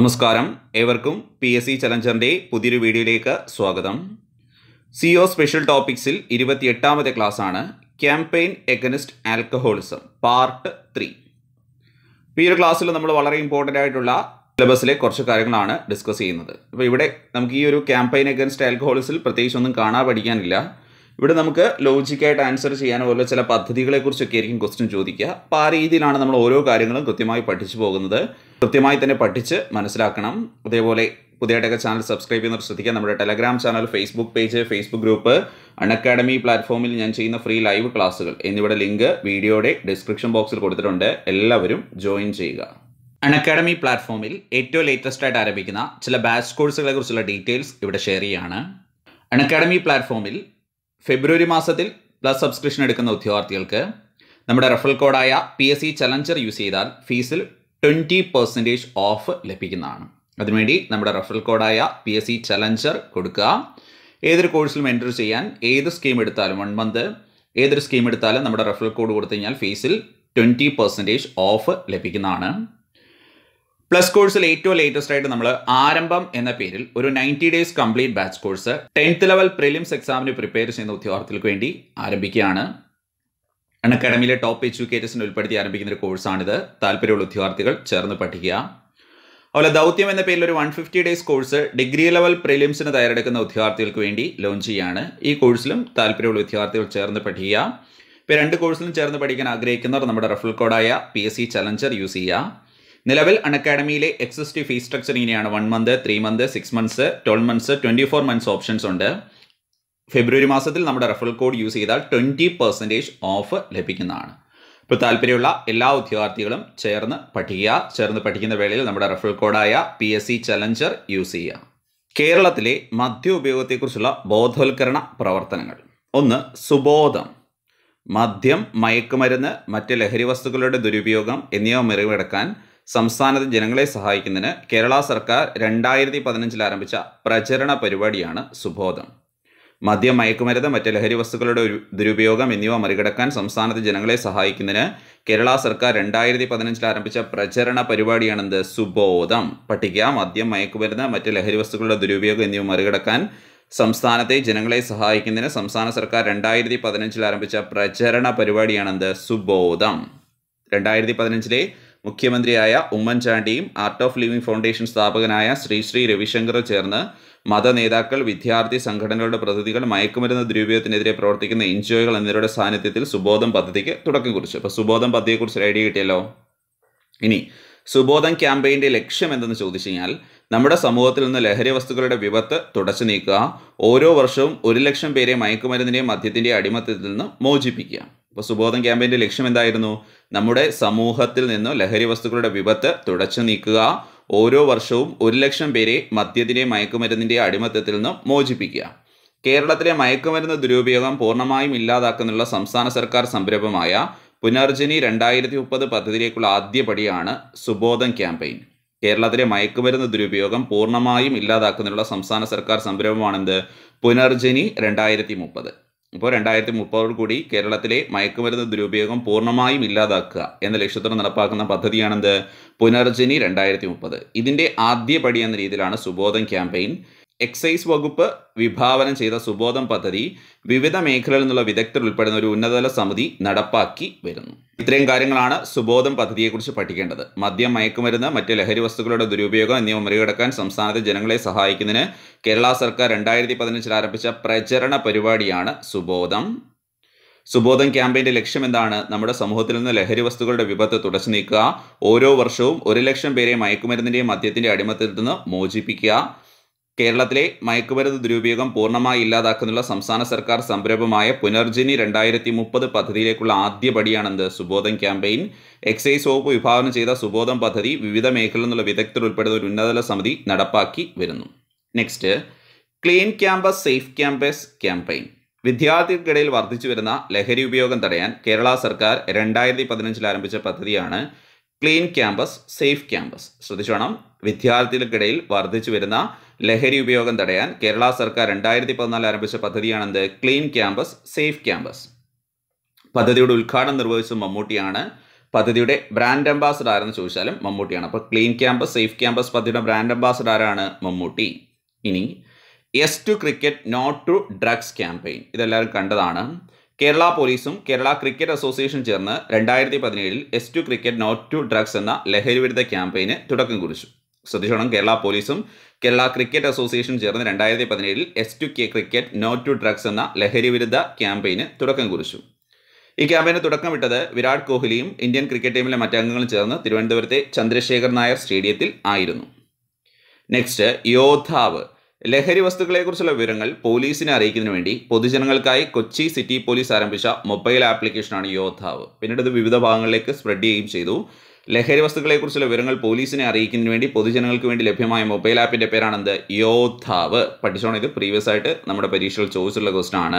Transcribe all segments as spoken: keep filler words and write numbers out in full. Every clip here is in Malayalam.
നമസ്കാരം, ഏവർക്കും പി എസ് സി ചലഞ്ചറിൻ്റെ പുതിയൊരു വീഡിയോയിലേക്ക് സ്വാഗതം. സിഒ സ്പെഷ്യൽ ടോപ്പിക്സിൽ ഇരുപത്തിയെട്ടാമത്തെ ക്ലാസ്സാണ് campaign against alcoholism part three. ഈ ഒരു ക്ലാസ്സിൽ നമ്മൾ വളരെ ഇമ്പോർട്ടൻ്റ് ആയിട്ടുള്ള സിലബസിലെ കുറച്ച് കാര്യങ്ങളാണ് ഡിസ്കസ് ചെയ്യുന്നത്. അപ്പോൾ ഇവിടെ നമുക്ക് ഈ ഒരു ക്യാമ്പയിൻ എഗനിസ്റ്റ് ആൽക്കഹോളിസിൽ പ്രത്യേകിച്ചൊന്നും കാണാൻ പഠിക്കാനില്ല. ഇവിടെ നമുക്ക് ലോജിക്കായിട്ട് ആൻസർ ചെയ്യാനോ ഓരോ ചില പദ്ധതികളെക്കുറിച്ചൊക്കെ ആയിരിക്കും ക്വസ്റ്റ്യൻ ചോദിക്കുക. അപ്പോൾ ആ രീതിയിലാണ് നമ്മൾ ഓരോ കാര്യങ്ങളും കൃത്യമായി പഠിച്ചു പോകുന്നത്. കൃത്യമായി തന്നെ പഠിച്ച് മനസ്സിലാക്കണം. അതേപോലെ പുതിയതായിട്ടൊക്കെ ചാനൽ സബ്സ്ക്രൈബ് ചെയ്യുന്നവർ ശ്രദ്ധിക്കുക. നമ്മുടെ Telegram channel, Facebook page, Facebook group, Unacademy പ്ലാറ്റ്ഫോമിൽ ഞാൻ ചെയ്യുന്ന ഫ്രീ ലൈവ് ക്ലാസ്സുകൾ എന്നിവയുടെ ലിങ്ക് വീഡിയോയുടെ ഡിസ്ക്രിപ്ഷൻ ബോക്സിൽ കൊടുത്തിട്ടുണ്ട്. എല്ലാവരും ജോയിൻ ചെയ്യുക. അൺഅക്കാഡമി പ്ലാറ്റ്ഫോമിൽ ഏറ്റവും ലേറ്റസ്റ്റ് ആയിട്ട് ആരംഭിക്കുന്ന ചില ബാച്ച് കോഴ്സുകളെ കുറിച്ചുള്ള ഡീറ്റെയിൽസ് ഇവിടെ ഷെയർ ചെയ്യുകയാണ്. അൺഅക്കാഡമി പ്ലാറ്റ്ഫോമിൽ ഫെബ്രുവരി മാസത്തിൽ പ്ലസ് സബ്സ്ക്രിപ്ഷൻ എടുക്കുന്ന ഉദ്യോഗാർത്ഥികൾക്ക് നമ്മുടെ റെഫറൽ കോഡായ P S C challenger use ചെയ്താൽ ഫീസിൽ ട്വൻറ്റി പെർസെൻറ്റേജ് ഓഫ് ലഭിക്കുന്നതാണ്. അതിനുവേണ്ടി നമ്മുടെ റെഫറൽ കോഡായ പി എസ് സി ചലഞ്ചർ കൊടുക്കുക. ഏതൊരു കോഴ്സിലും എൻ്റർ ചെയ്യാൻ ഏത് സ്കീം എടുത്താലും വൺ മന്ത് ഏതൊരു സ്കീം എടുത്താലും നമ്മുടെ റെഫറൽ കോഡ് കൊടുത്തു കഴിഞ്ഞാൽ ഫീസിൽ ട്വൻറ്റി പെർസെൻറ്റേജ് ഓഫ് ലഭിക്കുന്നതാണ്. പ്ലസ് കോഴ്സിൽ ഏറ്റവും ലേറ്റസ്റ്റ് ആയിട്ട് നമ്മൾ ആരംഭം എന്ന പേരിൽ ഒരു ninety days complete batch course tenth level prelims എക്സാമിന് പ്രിപ്പയർ ചെയ്യുന്ന ഉദ്യോഗാർത്ഥികൾക്ക് വേണ്ടി ആരംഭിക്കുകയാണ്. അൺഅക്കാഡമിയിലെ ടോപ്പ് എഡ്യൂക്കേറ്റേഴ്സിനെ ഉൾപ്പെടുത്തി ആരംഭിക്കുന്ന ഒരു കോഴ്സാണിത്. താല്പര്യമുള്ള ഉദ്യോഗാർത്ഥികൾ ചേർന്ന് പഠിക്കുക. അതുപോലെ ദൗത്യം എന്ന പേരിൽ ഒരു one fifty days course degree level പ്രിലിംസിന് തയ്യാറെടുക്കുന്ന ഉദ്യോഗാർത്ഥികൾക്ക് വേണ്ടി ലോഞ്ച് ചെയ്യുകയാണ്. ഈ കോഴ്സിലും താല്പര്യമുള്ള ഉദ്യോഗാർത്ഥികൾ ചേർന്ന് പഠിക്കുക. ഇപ്പോൾ രണ്ട് കോഴ്സിലും ചേർന്ന് പഠിക്കാൻ ആഗ്രഹിക്കുന്നവർ നമ്മുടെ റെഫറൽ കോഡായ P S C challenger use ചെയ്യുക. നിലവിൽ അൺഅക്കാഡമിയിലെ എക്സിസ്റ്റിംഗ് ഫീസ് സ്ട്രക്ചർ ഇങ്ങനെയാണ്: one month, three month, six months, twelve months, twenty four months options ഉണ്ട്. ഫെബ്രുവരി മാസത്തിൽ നമ്മുടെ റെഫറൽ കോഡ് യൂസ് ചെയ്താൽ ട്വൻറ്റി പെർസെൻറ്റേജ് ഓഫ് ലഭിക്കുന്നതാണ്. ഇപ്പോൾ താല്പര്യമുള്ള എല്ലാ ഉദ്യോഗാർത്ഥികളും ചേർന്ന് പഠിക്കുക. ചേർന്ന് പഠിക്കുന്ന വേളയിൽ നമ്മുടെ റെഫറൽ കോഡായ P S C challenger use ചെയ്യുക. കേരളത്തിലെ മദ്യ ഉപയോഗത്തെക്കുറിച്ചുള്ള ബോധവൽക്കരണ പ്രവർത്തനങ്ങൾ. ഒന്ന്, സുബോധം. മദ്യം, മയക്കുമരുന്ന്, മറ്റ് ലഹരി വസ്തുക്കളുടെ ദുരുപയോഗം എന്നിവ മറികടക്കാൻ സംസ്ഥാനത്തെ ജനങ്ങളെ സഹായിക്കുന്നതിന് കേരള സർക്കാർ രണ്ടായിരത്തി പതിനഞ്ചിൽ ആരംഭിച്ച പ്രചരണ പരിപാടിയാണ് സുബോധം. മദ്യം, മയക്കുമരുന്ന്, മറ്റ് ലഹരി വസ്തുക്കളുടെ ദുരുപയോഗം എന്നിവ മറികടക്കാൻ സംസ്ഥാനത്തെ ജനങ്ങളെ സഹായിക്കുന്നതിന് കേരള സർക്കാർ രണ്ടായിരത്തി പതിനഞ്ചിൽ ആരംഭിച്ച പ്രചരണ പരിപാടിയാണെന്ത്? സുബോധം. പഠിക്കുക. മദ്യം, മയക്കുമരുന്ന്, മറ്റ് ലഹരി വസ്തുക്കളുടെ ദുരുപയോഗം എന്നിവ മറികടക്കാൻ സംസ്ഥാനത്തെ ജനങ്ങളെ സഹായിക്കുന്നതിന് സംസ്ഥാന സർക്കാർ രണ്ടായിരത്തി പതിനഞ്ചിൽ ആരംഭിച്ച പ്രചരണ പരിപാടിയാണെന്ത്? സുബോധം. രണ്ടായിരത്തി പതിനഞ്ചിലെ മുഖ്യമന്ത്രിയായ ഉമ്മൻചാണ്ടിയും ആർട്ട് ഓഫ് ലിവിംഗ് ഫൗണ്ടേഷൻ സ്ഥാപകനായ ശ്രീ ശ്രീ രവിശങ്കർ ചേർന്ന് മത നേതാക്കൾ, വിദ്യാർത്ഥി സംഘടനകളുടെ പ്രതിനിധികൾ, മയക്കുമരുന്ന് ദുരുപയോഗത്തിനെതിരെ പ്രവർത്തിക്കുന്ന എൻ ജി ഒകൾ എന്നിവരുടെ സാന്നിധ്യത്തിൽ സുബോധം പദ്ധതിക്ക് തുടക്കം കുറിച്ചു. അപ്പോൾ സുബോധം പദ്ധതിയെക്കുറിച്ച് ഐഡിയ കിട്ടിയല്ലോ. ഇനി സുബോധം ക്യാമ്പയിൻ്റെ ലക്ഷ്യം എന്തെന്ന് ചോദിച്ചു കഴിഞ്ഞാൽ നമ്മുടെ സമൂഹത്തിൽ നിന്ന് ലഹരി വസ്തുക്കളുടെ വിപത്ത് തുടച്ചു നീക്കുക. ഓരോ വർഷവും ഒരു ലക്ഷം പേരെ മയക്കുമരുന്നിൻ്റെയും മദ്യത്തിൻ്റെയും അടിമത്തത്തിൽ നിന്ന് മോചിപ്പിക്കുക. അപ്പോൾ സുബോധം ക്യാമ്പയിൻ്റെ ലക്ഷ്യം എന്തായിരുന്നു? നമ്മുടെ സമൂഹത്തിൽ നിന്ന് ലഹരി വസ്തുക്കളുടെ വിപത്ത് തുടച്ചു നീക്കുക. ഓരോ വർഷവും ഒരു ലക്ഷം പേരെ മദ്യത്തിൻ്റെയും മയക്കുമരുന്നിൻ്റെയും അടിമത്തത്തിൽ നിന്ന് മോചിപ്പിക്കുക. കേരളത്തിലെ മയക്കുമരുന്ന് ദുരുപയോഗം പൂർണ്ണമായും ഇല്ലാതാക്കുന്നുള്ള സംസ്ഥാന സർക്കാർ സംരംഭമായ പുനർജനി രണ്ടായിരത്തി മുപ്പത് പദ്ധതിയിലേക്കുള്ള ആദ്യപടിയാണ് സുബോധം ക്യാമ്പയിൻ. കേരളത്തിലെ മയക്കുമരുന്ന് ദുരുപയോഗം പൂർണ്ണമായും ഇല്ലാതാക്കുന്നുള്ള സംസ്ഥാന സർക്കാർ സംരംഭമാണെന്ത്? പുനർജനി രണ്ടായിരത്തി മുപ്പത്. ഇപ്പോൾ രണ്ടായിരത്തി മുപ്പതോടു കൂടി കേരളത്തിലെ മയക്കുമരുന്ന് ദുരുപയോഗം പൂർണ്ണമായും ഇല്ലാതാക്കുക എന്ന ലക്ഷ്യത്തോടെ നടപ്പാക്കുന്ന പദ്ധതിയാണെന്ത്? പുനർജനി രണ്ടായിരത്തി മുപ്പത്. ഇതിൻ്റെ ആദ്യപടി എന്ന രീതിയിലാണ് സുബോധം ക്യാമ്പയിൻ. എക്സൈസ് വകുപ്പ് വിഭാവനം ചെയ്ത സുബോധം പദ്ധതി വിവിധ മേഖലകളിൽ നിന്നുള്ള വിദഗ്ധർ ഉൾപ്പെടുന്ന ഒരു ഉന്നതതല സമിതി നടപ്പാക്കി വരുന്നു. ഇത്രയും കാര്യങ്ങളാണ് സുബോധം പദ്ധതിയെക്കുറിച്ച് പഠിക്കേണ്ടത്. മദ്യം, മയക്കുമരുന്ന്, മറ്റ് ലഹരി വസ്തുക്കളുടെ ദുരുപയോഗം എന്നിവ മറികടക്കാൻ സംസ്ഥാനത്തെ ജനങ്ങളെ സഹായിക്കുന്നതിന് കേരള സർക്കാർ രണ്ടായിരത്തി പതിനഞ്ചിൽ ആരംഭിച്ച പ്രചരണ പരിപാടിയാണ് സുബോധം. സുബോധം ക്യാമ്പയിൻ്റെ ലക്ഷ്യം എന്താണ്? നമ്മുടെ സമൂഹത്തിൽ നിന്ന് ലഹരി വസ്തുക്കളുടെ വിപത്ത് തുടച്ചു നീക്കുക. ഓരോ വർഷവും ഒരു ലക്ഷം പേരെ മയക്കുമരുന്നിൻ്റെയും മദ്യത്തിൻ്റെ അടിമത്തത്തിൽ നിന്ന് മോചിപ്പിക്കുക. കേരളത്തിലെ മയക്കുമരുന്ന് ദുരുപയോഗം പൂർണ്ണമായി ഇല്ലാതാക്കുന്നുള്ള സംസ്ഥാന സർക്കാർ സംരംഭമായ പുനർജനി രണ്ടായിരത്തി മുപ്പത് പദ്ധതിയിലേക്കുള്ള ആദ്യപടിയാണെന്ത്? സുബോധം ക്യാമ്പയിൻ. എക്സൈസ് വകുപ്പ് വിഭാവനം ചെയ്ത സുബോധം പദ്ധതി വിവിധ മേഖലയിൽ നിന്നുള്ള വിദഗ്ധർ ഉൾപ്പെടുന്ന ഒരു ഉന്നതതല സമിതി നടപ്പാക്കി വരുന്നു. Next, clean campus safe campus campaign. വിദ്യാർത്ഥികൾക്കിടയിൽ വർദ്ധിച്ചു വരുന്ന ലഹരി ഉപയോഗം തടയാൻ കേരള സർക്കാർ രണ്ടായിരത്തി പതിനഞ്ചിൽ ആരംഭിച്ച പദ്ധതിയാണ് ക്ലീൻ ക്യാമ്പസ് സേഫ് ക്യാമ്പസ്. ശ്രദ്ധിച്ചു വേണം. വിദ്യാർത്ഥികൾക്കിടയിൽ വർദ്ധിച്ചു വരുന്ന ലഹരി ഉപയോഗം തടയാൻ കേരള സർക്കാർ രണ്ടായിരത്തി പതിനാലിൽ ആരംഭിച്ച പദ്ധതിയാണെന്ത്? Clean campus safe campus. പദ്ധതിയുടെ ഉദ്ഘാടനം നിർവഹിച്ച മമ്മൂട്ടിയാണ്. പദ്ധതിയുടെ ബ്രാൻഡ് അംബാസഡർ ആരെന്ന് ചോദിച്ചാലും മമ്മൂട്ടിയാണ്. അപ്പോൾ ക്ലീൻ ക്യാമ്പസ് സേഫ് ക്യാമ്പസ് പദ്ധതിയുടെ ബ്രാൻഡ് അംബാസഡർ ആരാണ്? മമ്മൂട്ടി. ഇനി yes to cricket not to drugs campaign ഇതെല്ലാവരും കണ്ടതാണ്. കേരള പോലീസും കേരള ക്രിക്കറ്റ് അസോസിയേഷൻ ചേർന്ന് രണ്ടായിരത്തി പതിനേഴിൽ yes to cricket not to drugs എന്ന ലഹരിവിരുദ്ധ ക്യാമ്പയിന് തുടക്കം കുറിച്ചു. ശ്രദ്ധിച്ചോണം, കേരള പോലീസും കേരള ക്രിക്കറ്റ് അസോസിയേഷൻ ചേർന്ന് രണ്ടായിരത്തി പതിനേഴിൽ yes to cricket not to drugs എന്ന ലഹരിവിരുദ്ധ ക്യാമ്പയിന് തുടക്കം കുറിച്ചു. ഈ ക്യാമ്പയിന് തുടക്കം വിട്ടത് വിരാട് കോഹ്ലിയും ഇന്ത്യൻ ക്രിക്കറ്റ് ടീമിലെ മറ്റംഗങ്ങളും ചേർന്ന് തിരുവനന്തപുരത്തെ ചന്ദ്രശേഖർ നായർ സ്റ്റേഡിയത്തിൽ ആയിരുന്നു. നെക്സ്റ്റ്, യോദ്ധാവ്. ലഹരി വസ്തുക്കളെക്കുറിച്ചുള്ള വിവരങ്ങൾ പോലീസിനെ അറിയിക്കുന്നതിന് വേണ്ടി പൊതുജനങ്ങൾക്കായി കൊച്ചി സിറ്റി പോലീസ് ആരംഭിച്ച മൊബൈൽ ആപ്ലിക്കേഷനാണ് യോദ്ധാവ്. പിന്നീട് ഇത് വിവിധ ഭാഗങ്ങളിലേക്ക് സ്പ്രെഡ് ചെയ്യുകയും ചെയ്തു. ലഹരി വസ്തുക്കളെക്കുറിച്ചുള്ള വിവരങ്ങൾ പോലീസിനെ അറിയിക്കുന്നതിന് വേണ്ടി പൊതുജനങ്ങൾക്ക് വേണ്ടി ലഭ്യമായ മൊബൈൽ ആപ്പിൻ്റെ പേരാണെന്ത്? യോദ്ധാവ്. പഠിച്ചോണം, ഇത് പ്രീവിയസ് ആയിട്ട് നമ്മുടെ പരീക്ഷയിൽ ചോദിച്ചിട്ടുള്ള ക്വസ്റ്റൻ ആണ്.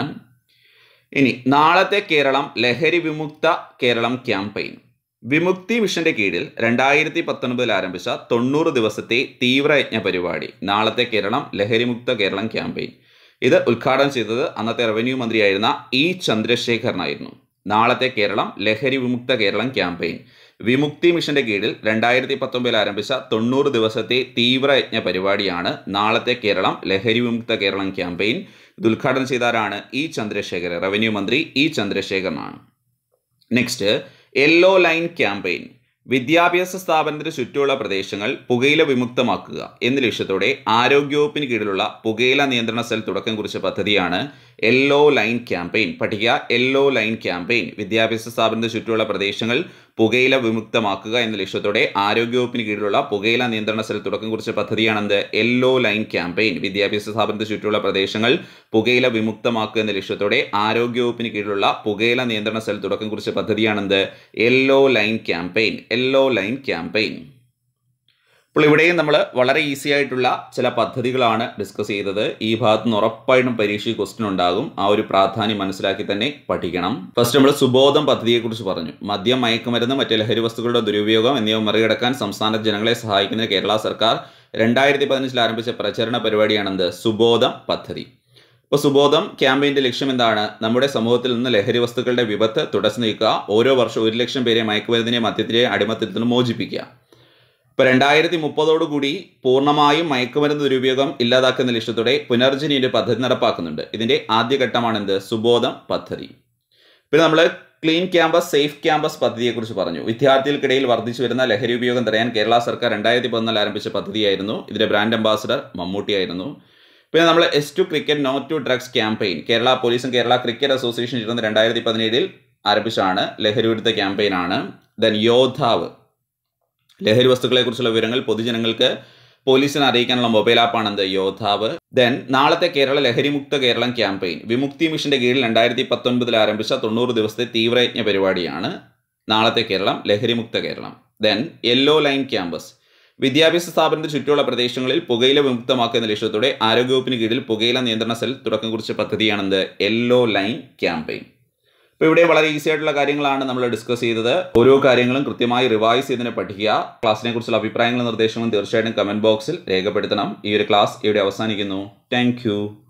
ഇനി നാളത്തെ കേരളം ലഹരി വിമുക്ത കേരളം ക്യാമ്പയിൻ. വിമുക്തി മിഷന്റെ കീഴിൽ രണ്ടായിരത്തി പത്തൊൻപതിൽ ആരംഭിച്ച തൊണ്ണൂറ് ദിവസത്തെ തീവ്രയജ്ഞ പരിപാടി നാളത്തെ കേരളം ലഹരിമുക്ത കേരളം ക്യാമ്പയിൻ. ഇത് ഉദ്ഘാടനം ചെയ്തത് അന്നത്തെ റവന്യൂ മന്ത്രിയായിരുന്ന ഇ ചന്ദ്രശേഖരനായിരുന്നു. നാളത്തെ കേരളം ലഹരി വിമുക്ത കേരളം ക്യാമ്പയിൻ വിമുക്തി മിഷന്റെ കീഴിൽ രണ്ടായിരത്തി പത്തൊമ്പതിൽ ആരംഭിച്ച തൊണ്ണൂറ് ദിവസത്തെ തീവ്രയജ്ഞ പരിപാടിയാണ് നാളത്തെ കേരളം ലഹരി വിമുക്ത കേരളം ക്യാമ്പയിൻ. ഇത് ഉദ്ഘാടനം ചെയ്താരാണ്? ഇ ചന്ദ്രശേഖർ, റവന്യൂ മന്ത്രി ഇ ചന്ദ്രശേഖരനാണ്. Next, yellow line campaign. വിദ്യാഭ്യാസ സ്ഥാപനത്തിന് ചുറ്റുമുള്ള പ്രദേശങ്ങൾ പുകയില വിമുക്തമാക്കുക എന്ന ലക്ഷ്യത്തോടെ ആരോഗ്യവകുപ്പിന് കീഴിലുള്ള പുകയില നിയന്ത്രണ സെൽ തുടക്കം കുറിച്ച പദ്ധതിയാണ് യെല്ലോ ലൈൻ ക്യാമ്പയിൻ. പഠിക്കുക, യെല്ലോ ലൈൻ ക്യാമ്പയിൻ. വിദ്യാഭ്യാസ സ്ഥാപനത്തിന് ചുറ്റുമുള്ള പ്രദേശങ്ങൾ പുകയില വിമുക്തമാക്കുക എന്ന ലക്ഷ്യത്തോടെ ആരോഗ്യവകുപ്പിന് കീഴിലുള്ള പുകയില നിയന്ത്രണ സെൽ തുടക്കം കുറിച്ച പദ്ധതിയാണെന്ത്? Yellow line campaign. വിദ്യാഭ്യാസ സ്ഥാപനത്തിന് ചുറ്റുമുള്ള പ്രദേശങ്ങൾ പുകയില വിമുക്തമാക്കുക എന്ന ലക്ഷ്യത്തോടെ ആരോഗ്യവകുപ്പിന് കീഴിലുള്ള പുകയില നിയന്ത്രണ സെൽ തുടക്കം കുറിച്ച പദ്ധതിയാണെന്ത്? Yellow line campaign. Yellow line campaign. അപ്പോൾ ഇവിടെയും നമ്മൾ വളരെ ഈസി ആയിട്ടുള്ള ചില പദ്ധതികളാണ് ഡിസ്കസ് ചെയ്തത്. ഈ ഭാഗത്ത് നിന്ന് ഉറപ്പായിട്ടും പരീക്ഷ ക്വസ്റ്റ്യൻ ഉണ്ടാകും. ആ ഒരു പ്രാധാന്യം മനസ്സിലാക്കി തന്നെ പഠിക്കണം. ഫസ്റ്റ് നമ്മൾ സുബോധം പദ്ധതിയെക്കുറിച്ച് പറഞ്ഞു. മദ്യം, മയക്കുമരുന്ന്, മറ്റ് ലഹരി വസ്തുക്കളുടെ ദുരുപയോഗം എന്നിവ മറികടക്കാൻ സംസ്ഥാന ജനങ്ങളെ സഹായിക്കുന്നതിന് കേരള സർക്കാർ രണ്ടായിരത്തി പതിനഞ്ചിൽ ആരംഭിച്ച പ്രചരണ പരിപാടിയാണെന്ത്? സുബോധം പദ്ധതി. ഇപ്പോൾ സുബോധം ക്യാമ്പയിൻ്റെ ലക്ഷ്യം എന്താണ്? നമ്മുടെ സമൂഹത്തിൽ നിന്ന് ലഹരി വസ്തുക്കളുടെ വിപത്ത് തുടച്ചു നീക്കുക. ഓരോ വർഷവും ഒരു ലക്ഷം പേരെ മയക്കുമരുന്നിനെ മദ്യത്തിലെ അടിമത്തത്തിൽ നിന്ന് മോചിപ്പിക്കുക. ഇപ്പോൾ രണ്ടായിരത്തി മുപ്പതോടുകൂടി പൂർണ്ണമായും മയക്കുമരുന്ന് ദുരുപയോഗം ഇല്ലാതാക്കുന്ന ലക്ഷ്യത്തോടെ പുനർജനിയുടെ പദ്ധതി നടപ്പാക്കുന്നുണ്ട്. ഇതിൻ്റെ ആദ്യഘട്ടമാണെന്ത്? സുബോധം പദ്ധതി. പിന്നെ നമ്മൾ ക്ലീൻ ക്യാമ്പസ് സേഫ് ക്യാമ്പസ് പദ്ധതിയെക്കുറിച്ച് പറഞ്ഞു. വിദ്യാർത്ഥികൾക്കിടയിൽ വർദ്ധിച്ചു വരുന്ന ലഹരി ഉപയോഗം തടയാൻ കേരള സർക്കാർ രണ്ടായിരത്തി പതിനാലിൽ ആരംഭിച്ച പദ്ധതിയായിരുന്നു. ഇതിൻ്റെ ബ്രാൻഡ് അംബാസഡർ മമ്മൂട്ടിയായിരുന്നു. പിന്നെ നമ്മൾ yes to cricket not to drugs campaign Kerala പോലീസും കേരള ക്രിക്കറ്റ് അസോസിയേഷൻ ചേർന്ന് രണ്ടായിരത്തി പതിനേഴിൽ ആരംഭിച്ചാണ് ലഹരി വിരുദ്ധ ക്യാമ്പയിനാണ്. ദെൻ യോദ്ധാവ്. ലഹരി വസ്തുക്കളെക്കുറിച്ചുള്ള വിവരങ്ങൾ പൊതുജനങ്ങൾക്ക് പോലീസിനെ അറിയിക്കാനുള്ള മൊബൈൽ ആപ്പാണ് എന്ത്? യോദ്ധാവ്. ദെൻ നാളത്തെ കേരള ലഹരിമുക്ത കേരളം ക്യാമ്പയിൻ വിമുക്തി മിഷന്റെ കീഴിൽ രണ്ടായിരത്തി പത്തൊൻപതിൽ ആരംഭിച്ച തൊണ്ണൂറ് ദിവസത്തെ തീവ്രയജ്ഞ പരിപാടിയാണ് നാളത്തെ കേരളം ലഹരിമുക്ത Keralam. Then yellow line campus വിദ്യാഭ്യാസ സ്ഥാപനത്തിന് ചുറ്റുമുള്ള പ്രദേശങ്ങളിൽ പുകയില വിമുക്തമാക്കുന്ന ലക്ഷ്യത്തോടെ ആരോഗ്യവകുപ്പിന് കീഴിൽ പുകയില നിയന്ത്രണ സെൽ തുടക്കം കുറിച്ച പദ്ധതിയാണെന്ത്? Yellow line campaign. അപ്പോൾ ഇവിടെ വളരെ ഈസി ആയിട്ടുള്ള കാര്യങ്ങളാണ് നമ്മൾ ഡിസ്കസ് ചെയ്തത്. ഓരോ കാര്യങ്ങളും കൃത്യമായി റിവൈസ് ചെയ്തതിനെ പഠിക്കുക. ക്ലാസ്സിനെ കുറിച്ചുള്ള അഭിപ്രായങ്ങളും നിർദ്ദേശങ്ങളും തീർച്ചയായിട്ടും കമന്റ് ബോക്സിൽ രേഖപ്പെടുത്തണം. ഈ ഒരു ക്ലാസ് ഇവിടെ അവസാനിക്കുന്നു. താങ്ക്